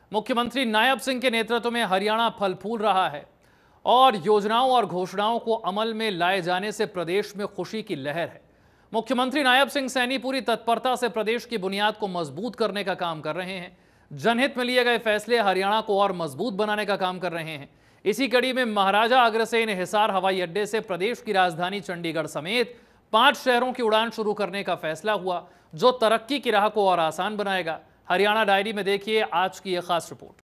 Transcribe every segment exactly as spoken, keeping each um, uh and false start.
मुख्यमंत्री नायब सिंह के नेतृत्व में हरियाणा फल फूल रहा है और योजनाओं और घोषणाओं को अमल में लाए जाने से प्रदेश में खुशी की लहर है। मुख्यमंत्री नायब सिंह सैनी पूरी तत्परता से प्रदेश की बुनियाद को मजबूत करने का काम कर रहे हैं। जनहित में लिए गए फैसले हरियाणा को और मजबूत बनाने का काम कर रहे हैं। इसी कड़ी में महाराजा अग्रसेन हिसार हवाई अड्डे से प्रदेश की राजधानी चंडीगढ़ समेत पांच शहरों की उड़ान शुरू करने का फैसला हुआ, जो तरक्की की राह को और आसान बनाएगा। हरियाणा डायरी में देखिए आज की यह खास रिपोर्ट।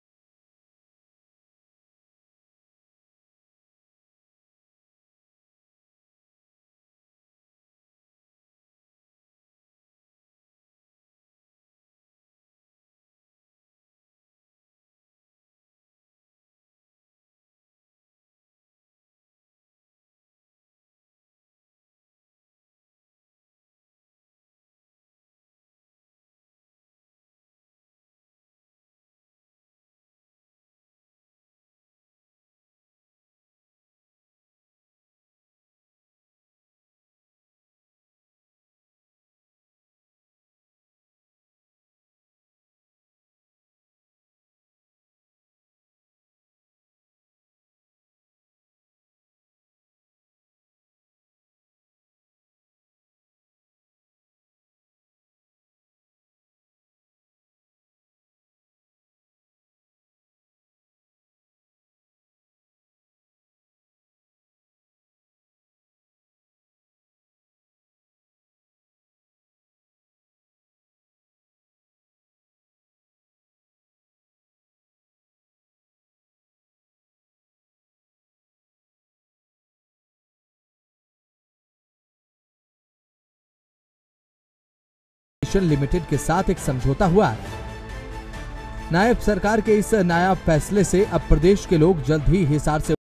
लिमिटेड के साथ एक समझौता हुआ है। नायब सरकार के इस नायाब फैसले से अब प्रदेश के लोग जल्द ही हिसार से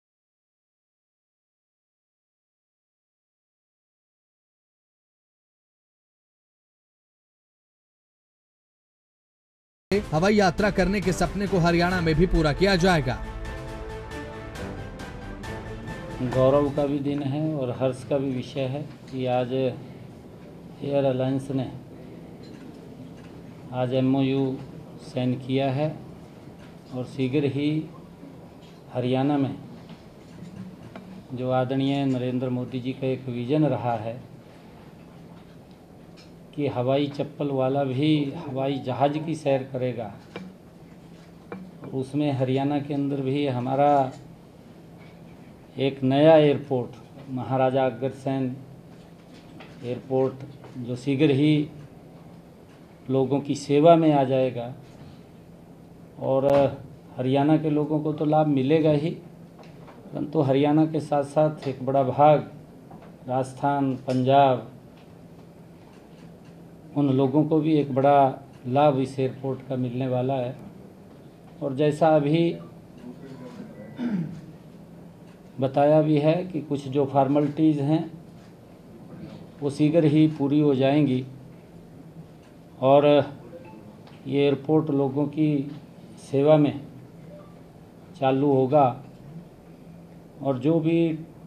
हवाई यात्रा करने के सपने को हरियाणा में भी पूरा किया जाएगा। गौरव का भी दिन है और हर्ष का भी विषय है कि आज एयर अलायंस ने आज एमओयू साइन किया है और शीघ्र ही हरियाणा में जो आदरणीय नरेंद्र मोदी जी का एक विज़न रहा है कि हवाई चप्पल वाला भी हवाई जहाज़ की सैर करेगा, उसमें हरियाणा के अंदर भी हमारा एक नया एयरपोर्ट महाराजा अग्रसेन एयरपोर्ट जो शीघ्र ही लोगों की सेवा में आ जाएगा और हरियाणा के लोगों को तो लाभ मिलेगा ही, परंतु हरियाणा के साथ साथ एक बड़ा भाग राजस्थान, पंजाब, उन लोगों को भी एक बड़ा लाभ इस एयरपोर्ट का मिलने वाला है। और जैसा अभी बताया भी है कि कुछ जो फॉर्मेलिटीज़ हैं वो शीघ्र ही पूरी हो जाएंगी और ये एयरपोर्ट लोगों की सेवा में चालू होगा और जो भी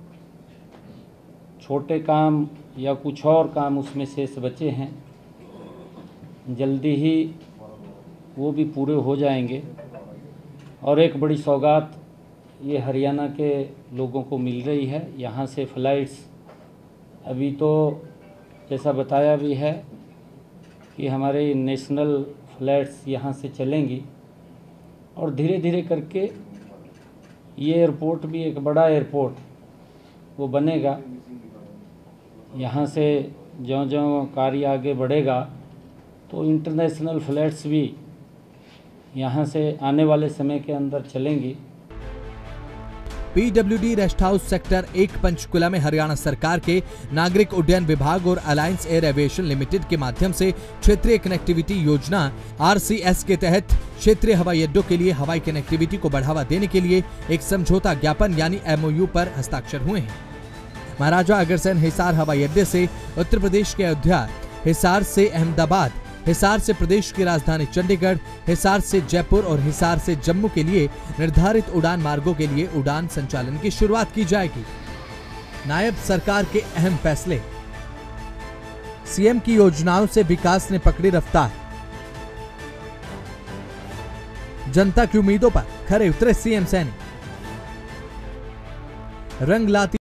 छोटे काम या कुछ और काम उसमें शेष बचे हैं जल्दी ही वो भी पूरे हो जाएंगे। और एक बड़ी सौगात ये हरियाणा के लोगों को मिल रही है, यहाँ से फ़्लाइट्स अभी तो जैसा बताया भी है कि हमारे नेशनल फ़्लाइट्स यहाँ से चलेंगी और धीरे धीरे करके ये एयरपोर्ट भी एक बड़ा एयरपोर्ट वो बनेगा। यहाँ से ज्यों-ज्यों कार्य आगे बढ़ेगा तो इंटरनेशनल फ़्लाइट्स भी यहाँ से आने वाले समय के अंदर चलेंगी। पीडब्ल्यूडी रेस्ट हाउस सेक्टर एक पंचकुला में हरियाणा सरकार के नागरिक उड्डयन विभाग और अलायंस एयर एविएशन लिमिटेड के माध्यम से क्षेत्रीय कनेक्टिविटी योजना आरसीएस के तहत क्षेत्रीय हवाई अड्डों के लिए हवाई कनेक्टिविटी को बढ़ावा देने के लिए एक समझौता ज्ञापन यानी एमओयू पर हस्ताक्षर हुए हैं। महाराजा अग्रसेन हिसार हवाई अड्डे से उत्तर प्रदेश के अयोध्या, हिसार से अहमदाबाद, हिसार से प्रदेश की राजधानी चंडीगढ़, हिसार से जयपुर और हिसार से जम्मू के लिए निर्धारित उड़ान मार्गों के लिए उड़ान संचालन की शुरुआत की जाएगी। नायब सरकार के अहम फैसले, सीएम की योजनाओं से विकास ने पकड़ी रफ्तार। जनता की उम्मीदों पर खरे उतरे सीएम सैनी। रंग लाती